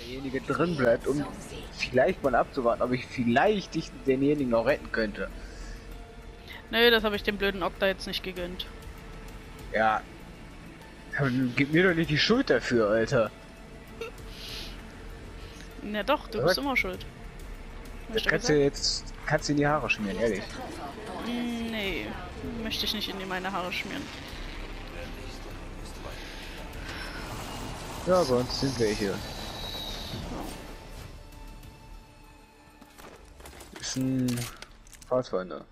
derjenige drin bleibt, um vielleicht mal abzuwarten, ob ich vielleicht denjenigen noch retten könnte. Nö, das habe ich dem blöden Okta jetzt nicht gegönnt. Ja, dann gib mir doch nicht die Schuld dafür, Alter. Na doch, du bist immer schuld. Das kannst du jetzt, kannst du in die Haare schmieren, ehrlich. Nee, möchte ich nicht in meine Haare schmieren. Ja, bei uns sind welche. Ist ein Pathfinder.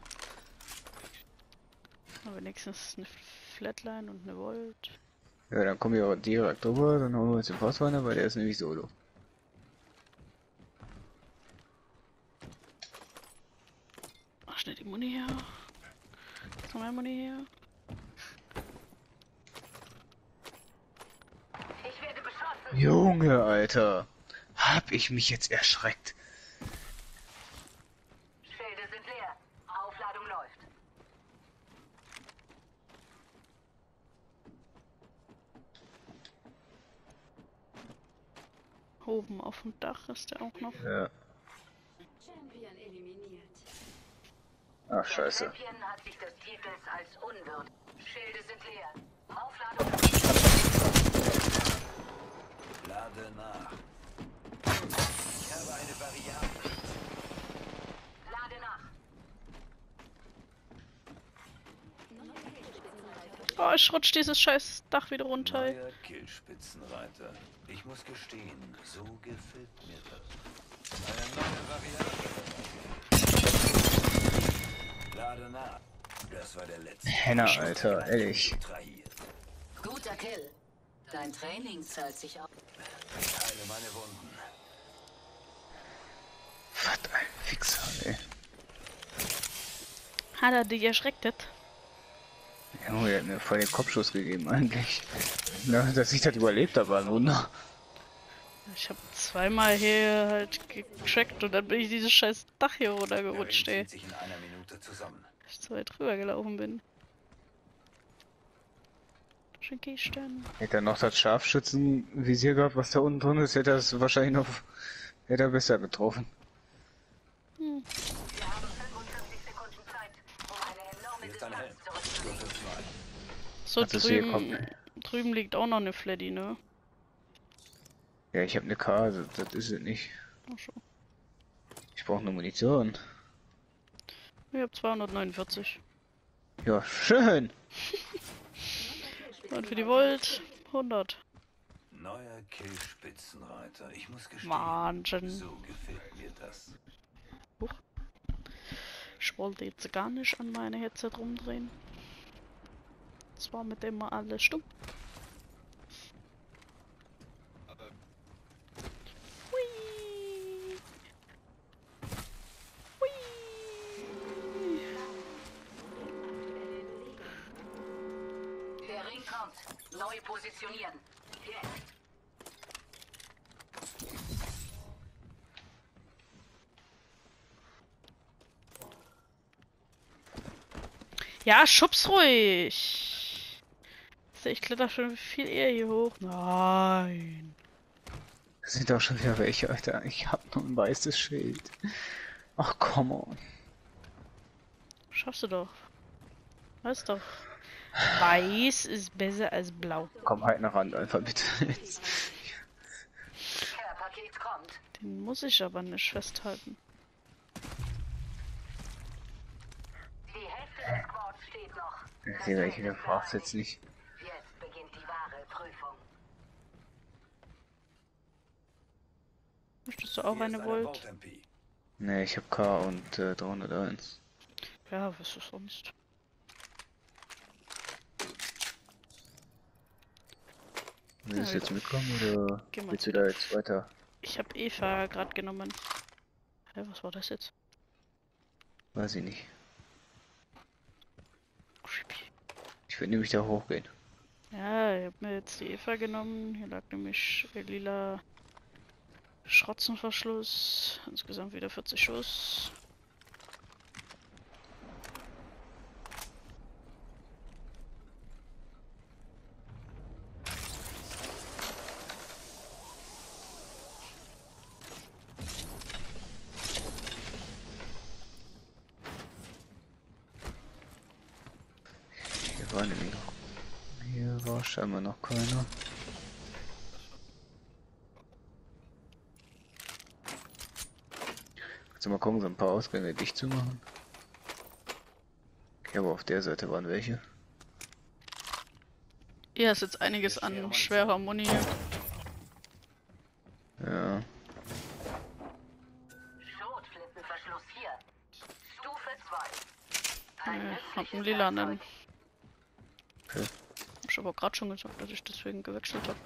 Aber wenigstens eine Flatline und eine Volt. Ja, dann kommen wir auch direkt drüber, dann holen wir uns den Pathfinder, weil der ist nämlich solo. Ach, schnell die Muni her. Ist noch mehr Muni her. Junge, Alter. Hab ich mich jetzt erschreckt. Schilde sind leer. Aufladung läuft. Oben auf dem Dach ist der auch noch. Ja. Champion eliminiert. Ach, scheiße. Champion hat sich des Titels als unwürdig. Schilde sind leer. Aufladung. Lade nach. Ich habe eine Variable. Lade nach. Oh, ich rutsch dieses scheiß Dach wieder runter. Neuer Killspitzenreiter. Ich muss gestehen, so gefällt mir das. Eine neue Variable. Lade nach. Das war der letzte. Henna, Alter, ehrlich. Guter Kill. Dein Training zahlt sich aus. Ich heile meine Wunden. Was ein Fixer, ey. Hat er dich erschreckt? Junge, der hat mir voll den Kopfschuss gegeben, eigentlich. Ja, dass ich das überlebt habe, war ein Wunder. Ich habe zweimal hier halt getrackt und dann bin ich dieses scheiß Dach hier runtergerutscht, ey. Sich in einer Minute zusammen. Dass ich so weit drüber gelaufen bin. Kisten. Hätte er noch das Scharfschützenvisier gehabt, was da unten drin ist, hätte er es wahrscheinlich noch hätte er besser getroffen. Wir haben 45 Sekunden Zeit, um eine enorme Hier ist ein Helm. Distanz zurückzulegen. So, Also hier kommt- drüben liegt auch noch eine Fleddy, ne? Ja, ich habe eine K, das ist es nicht. Ach so. Ich brauche eine Munition. Ich hab 249. Ja, schön. Und für die Volt 100. Neuer Killspitzenreiter. Ich muss gestehen, Wahnsinn. so gefällt mir das. Huch. Ich wollte jetzt gar nicht an meine Headset rumdrehen. Zwar mit dem mal alles stumm. Hui. Hui. Der Ring kommt. Neu positionieren. Jetzt. Ja, schub's ruhig. Ich kletter schon viel eher hier hoch. Nein. Das sind doch schon wieder welche, Alter. Ich hab nur ein weißes Schild. Ach, come on. Schaffst du doch. Weißt doch. Weiß ist besser als blau. Komm halt nach Rand, einfach bitte. Care-Paket kommt. Den muss ich aber nicht festhalten. Die Hälfte des Squads steht noch. Digga, ich hinterfrag's jetzt nicht. Jetzt beginnt die wahre Prüfung. Möchtest du auch Hier ist eine Volt? Volt-MP. Ne, ich hab K und 301. Ja, was ist sonst? Willst du jetzt mitkommen oder Geh mal willst du da jetzt weiter? Ich habe Eva gerade genommen. Hä, was war das jetzt? Weiß ich nicht. Creepy. Ich würde nämlich da hochgehen. Ja, ich habe mir jetzt die Eva genommen. Hier lag nämlich lila Schrotzenverschluss. Insgesamt wieder 40 Schuss. Ja, scheinbar noch keiner. Kannst du mal gucken, so ein paar Ausgänge dicht zu machen? Okay, aber auf der Seite waren welche. Hier ist jetzt einiges an schwerer Muni. Ja. Schrotflintenverschluss hier. Stufe 2. Hab einen lilanen. Okay. Hab ich aber gerade schon gesagt, dass ich deswegen gewechselt habe.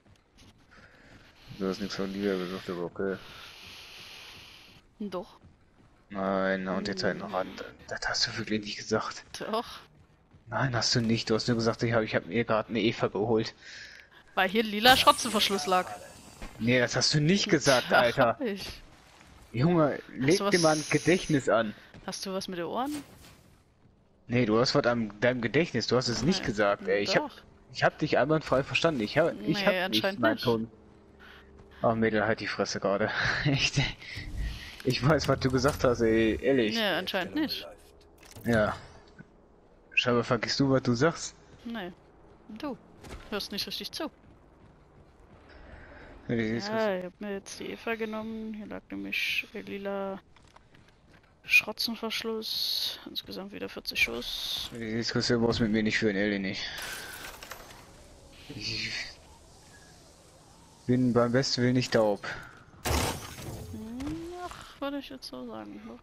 Du hast nichts von Liga gesagt, aber okay. Doch. Nein, und jetzt halt noch an. Das hast du wirklich nicht gesagt. Doch. Nein, hast du nicht. Du hast nur gesagt, ich hab mir gerade eine Eva geholt. Weil hier lila Schrotzenverschluss lag. Nee, das hast du nicht gesagt, Alter. Hab ich. Junge, leg du dir mal ein was- Gedächtnis an. Hast du was mit den Ohren? Nee, du hast was an deinem Gedächtnis. Du hast es nicht Nee. gesagt, ey. Doch. Ich hab dich einwandfrei verstanden. Ich hab Nee, nicht anscheinend meinen nicht. Ton. Oh, Mädel, halt die Fresse gerade. Echt. Ich weiß, was du gesagt hast, ey. Ehrlich. Nee, anscheinend nicht. Ja. Scheinbar vergisst du, was du sagst. Nee. Du hörst nicht richtig zu. Ja, Ja, ich hab mir jetzt die Eva genommen. Hier lag nämlich lila Schrotzenverschluss. Insgesamt wieder 40 Schuss. Die Diskussion brauchst du mit mir nicht führen, ehrlich nicht. Ich bin beim besten Willen nicht taub. Ach, würde ich jetzt so sagen. Doch.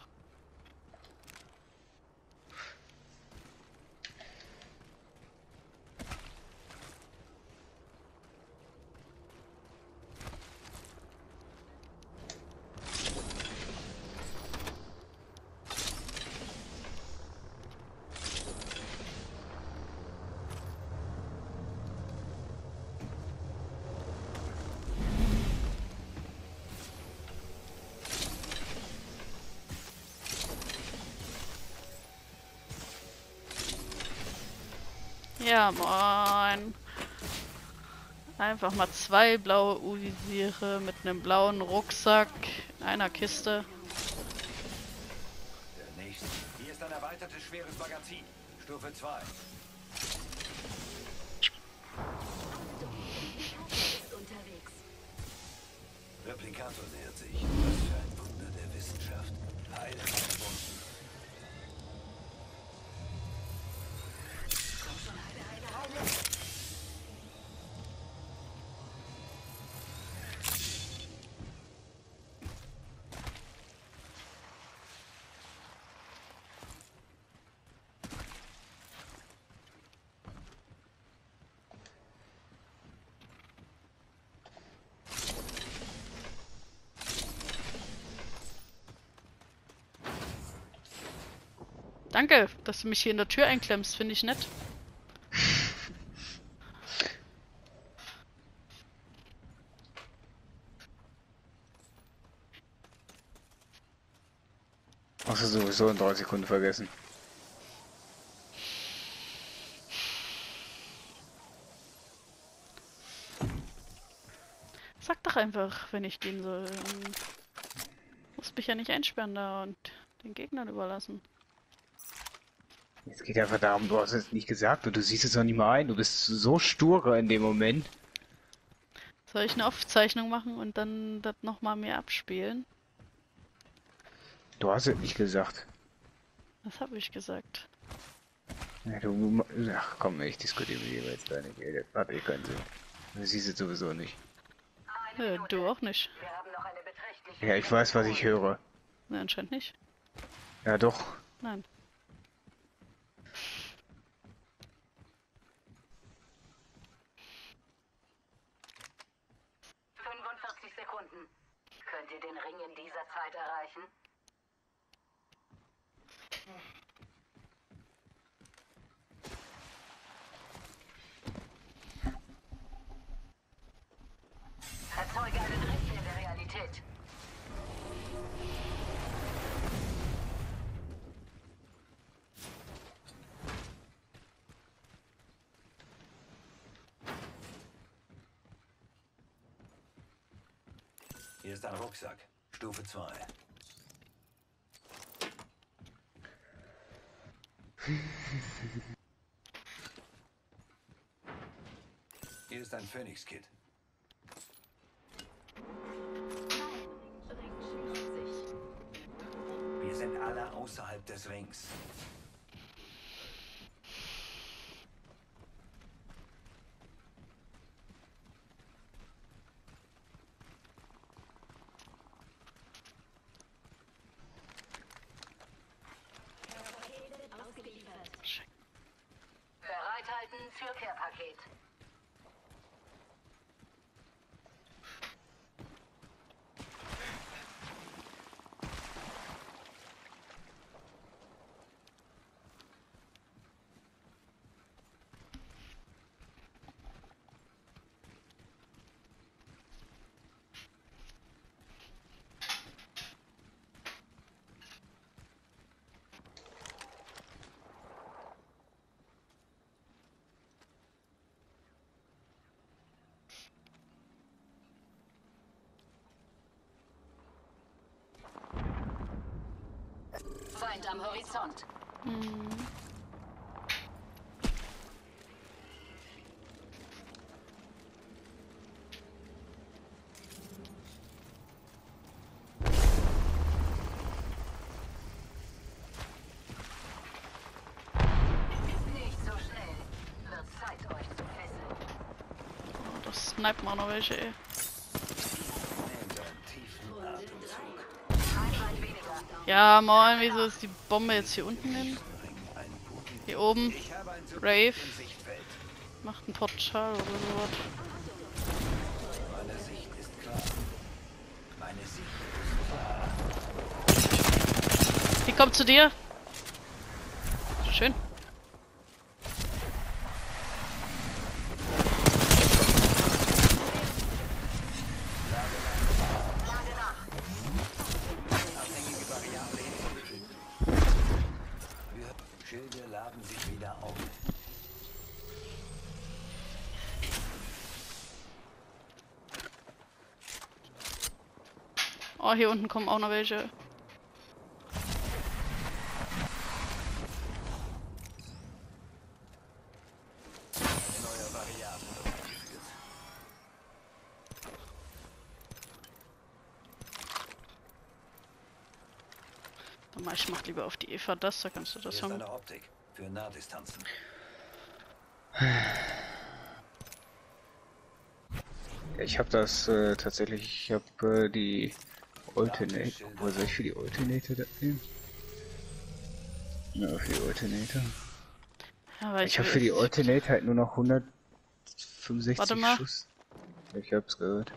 Ja, moin. Einfach mal 2 blaue U-Visiere mit einem blauen Rucksack in einer Kiste. Der nächste. Hier ist ein erweitertes schweres Magazin. Stufe 2. Ist unterwegs. Replikator nähert sich. Was für ein Wunder der Wissenschaft. Heile meine Wunden. Danke, dass du mich hier in der Tür einklemmst, finde ich nett. Hast du sowieso in 3 Sekunden vergessen. Sag doch einfach, wenn ich gehen soll. Musst mich ja nicht einsperren da und den Gegnern überlassen. Es geht einfach darum, du hast es nicht gesagt und du siehst es auch nicht mal ein. Du bist so stur in dem Moment. Soll ich eine Aufzeichnung machen und dann das nochmal mir abspielen? Du hast es nicht gesagt. Was habe ich gesagt? Ja, ach komm, ich diskutiere mit dir jetzt gar nicht. Ey, das hat eh keinen Sinn. Du siehst es sowieso nicht. Du auch nicht. Wir haben noch eine beträchtliche... Ja, ich weiß, was ich höre. Ne, anscheinend nicht. Ja, doch. Nein. Sekunden. Könnt ihr den Ring in dieser Zeit erreichen? Erzeuge einen Riss in der Realität. Hier ist ein Rucksack. Stufe 2. Hier ist ein Phoenix-Kit. Ring schließt sich. Wir sind alle außerhalb des Rings. Ausgeliefert. Bereithalten für Care-Paket. Feind am Horizont. Nicht so schnell. Wird Zeit, euch zu fesseln. Oh, das sniped mal noch welche, ey. Nehmt einen tiefen Atemzug. Einheit weniger. Ja, moin, wieso ist die Bombe jetzt hier unten hin? Einen guten. Hier oben. Ich habe ein Subjekt Rave. im Sichtfeld. Macht ein Portal oder sowas. Meine Sicht ist klar. Meine Sicht Die kommt zu dir. Schön. abhängige Variable hinzugefügt. Schilde laden sich wieder auf. Oh, hier unten kommen auch noch welche. Neue Variablen aufgeführt. Ich mach lieber auf die Eva das, da kannst du Hier das ist haben. eine Optik für Nahdistanzen. Ja, ich habe das tatsächlich, ich habe die Alternate. Wo soll ich für die Alternator da nehmen? Ja, für die Alternator. Ja, weil Ich habe für die Alternator halt nur noch 165 Warte mal. Schuss. Ich hab's gehört.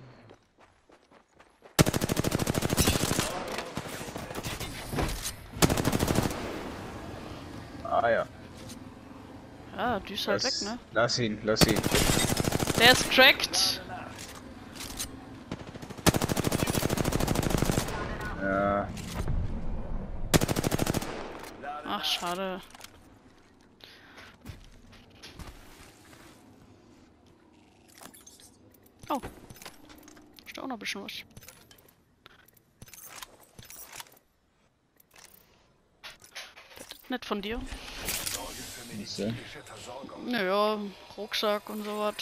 Ah ja. Ja, die ist halt weg, ne? Lass ihn. Der ist cracked. Ja. Ach, schade. Oh. Ist da auch noch ein bisschen was. Das ist nett von dir. So. Naja, Rucksack und sowas.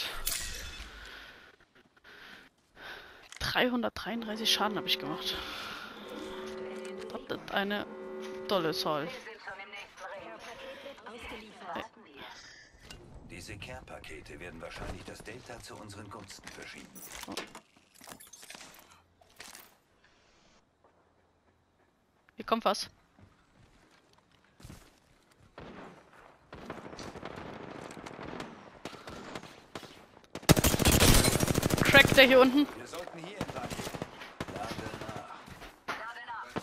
333 Schaden habe ich gemacht. Das ist eine tolle Zahl. Wir sind schon im nächsten Ring. Ausgeliefert. Warten wir. Diese Care-Pakete werden wahrscheinlich das Delta zu unseren Gunsten verschieben. Hier kommt was. Crack der hier unten. Wir sollten hier entlang gehen. Lade nach. Lade nach.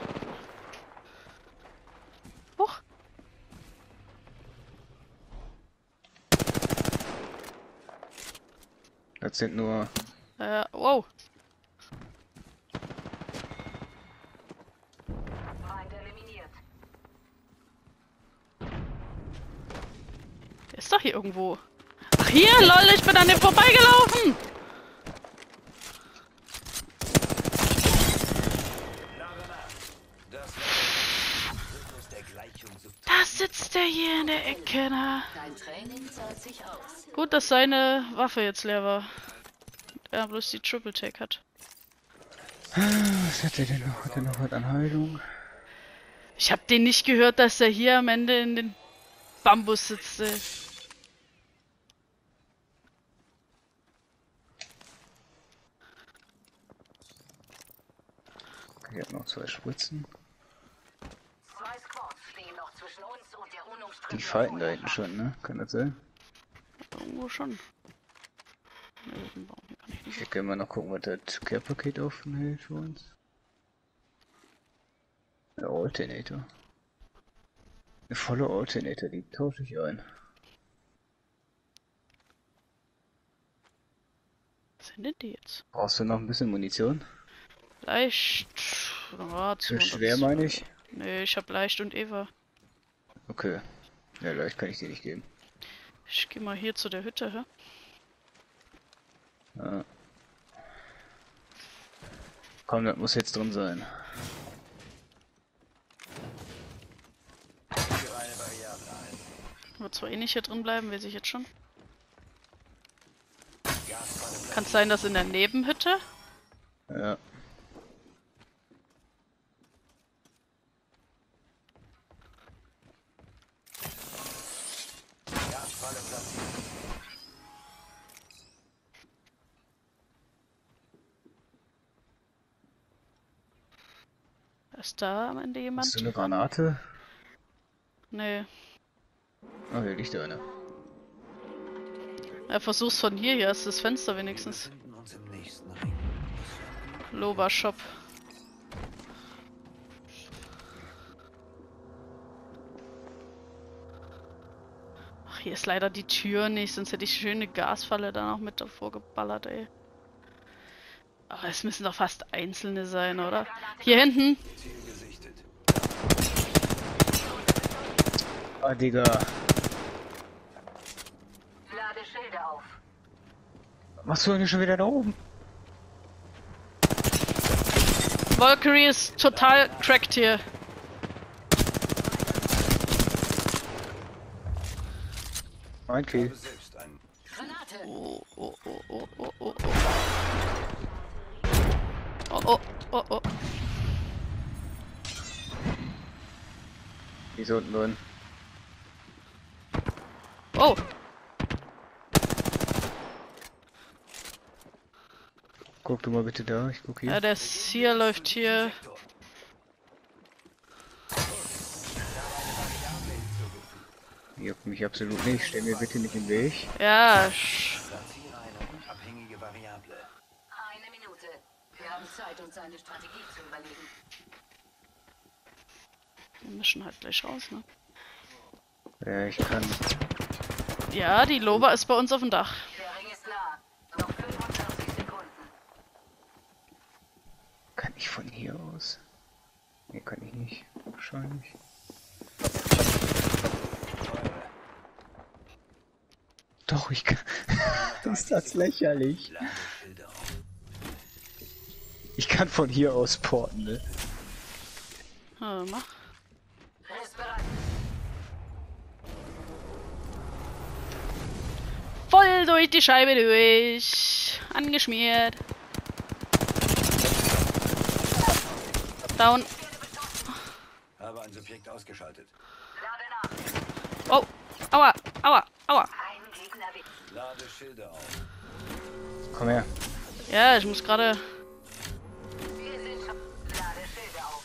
Huch. Das sind nur. Wow. Feind eliminiert. Der ist doch hier irgendwo. Ach hier, lol, ich bin an dem vorbeigelaufen. Lade nach. Das Rhythmus der Gleichung Da sitzt der hier in der Ecke, na. Dein Training zahlt sich aus. Gut, dass seine Waffe jetzt leer war. Er bloß die Triple Take hat. Was hat er denn noch? Hat er noch was an Heilung? Ich hab den nicht gehört, dass er hier am Ende in den Bambus sitzt. Ey. Okay, ich hab noch 2 Spritzen. 2 Squads stehen noch zwischen uns und der unumstrittenen Die fighten da hinten schon, ne? Kann das sein? Irgendwo schon. Ne, den Baum hier kann ich nicht. Ich kann mal noch gucken, was das Care-Paket offen hält für uns. Der Alternator. Eine volle Alternator, die tausche ich ein. Was sind denn die jetzt? Brauchst du noch ein bisschen Munition? Leicht. Ja, Zu schwer, meine ich? Nee, ich hab Leicht und Eva. Okay. Ja, leicht kann ich dir nicht geben. Ich geh mal hier zu der Hütte, hä? Ja. Komm, das muss jetzt drin sein. Wird zwar eh nicht hier drin bleiben, weiß ich jetzt schon. Kann es sein, dass in der Nebenhütte? Ja. Ist da am Ende jemand? Hast du eine Granate? Nee. Oh, hier liegt einer. Er versucht's von hier ist das Fenster Wir wenigstens. befinden uns im nächsten Ring. Loba Shop. Ach, hier ist leider die Tür nicht, sonst hätte ich schöne Gasfalle da noch mit davor geballert, ey. Aber es müssen doch fast einzelne sein, oder? Hier hinten! Ziel gesichtet. Ah, Digga. Lade Schilde auf. Machst du denn schon wieder da oben? Valkyrie ist total cracked hier. Ein Kill. Habe selbst einen. Granate. Oh, oh, oh, oh, oh, oh, oh. Oh, oh, oh, oh. Die ist unten drin. Oh! Guck du mal bitte da, ich guck hier. Ja, der Seer läuft hier. Juckt mich absolut nicht, stell mir bitte nicht im Weg. Ja, Platziere eine unabhängige Variable. Eine Minute. Wir haben Zeit, uns eine Strategie zu überlegen. wir mischen halt gleich raus, ne? Ja, ich kann. Ja, die Loba ist bei uns auf dem Dach. Der Ring ist nah. Noch 45 Sekunden. Kann ich von hier aus? Nee, kann ich nicht. Wahrscheinlich. Doch, ich kann. Ist das lächerlich? Lade Schilde auf. Ich kann von hier aus porten, ne? Mach. Ist bereit. Voll durch die Scheibe durch. Angeschmiert. Down. Habe ein Subjekt ausgeschaltet. Lade nach. Oh. Aua. Aua. Aua. Ein Gegner weg. Lade Schilde auf. Komm her. Ja, ich muss gerade. Wir sind schon. Lade Schilde auf.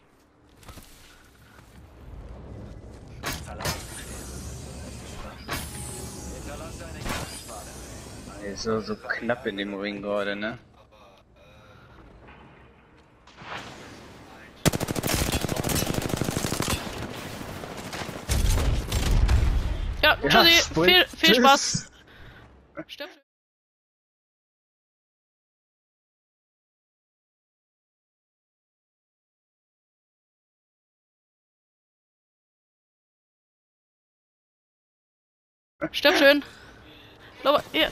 Hinterlasse eine Gasschwade. Ist so knapp in dem Ring gerade, ne? Ja, tschüssi. Sprint. Viel Spaß. Stimmt. Stirb schön. Loba, hier.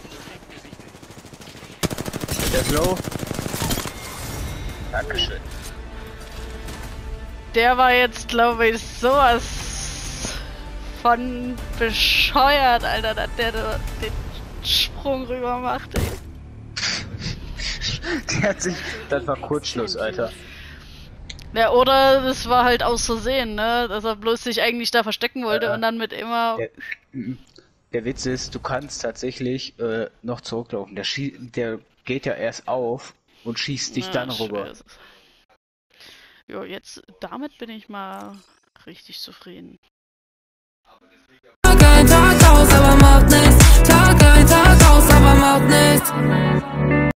Der ist low. Dankeschön. Der war jetzt, glaube ich, sowas von bescheuert, Alter, dass der da den Sprung rüber macht, ey. Der hat sich. Das war Kurzschluss, Alter. Ja, oder das war halt aus Versehen, ne? Dass er bloß sich eigentlich da verstecken wollte und dann mit immer... Der Witz ist, du kannst tatsächlich noch zurücklaufen. Der geht ja erst auf und schießt dich dann rüber. Jo, jetzt damit bin ich mal richtig zufrieden. Tag ein, Tag aus, aber macht nichts. Tag ein, Tag aus, aber macht nichts.